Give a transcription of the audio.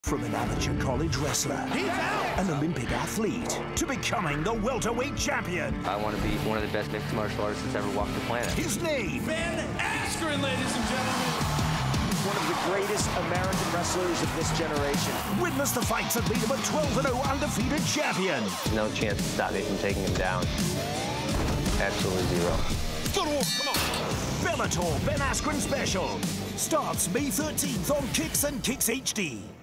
From an amateur college wrestler, an Olympic athlete, to becoming the welterweight champion. I want to be one of the best mixed martial artists that's ever walked the planet. His name, Ben Askren, ladies and gentlemen. One of the greatest American wrestlers of this generation. Witness the fights that made him a 12-0 undefeated champion. No chance to stop me from taking him down. Absolutely zero. Come on. Bellator Ben Askren Special starts May 13th on KIX and KIX HD.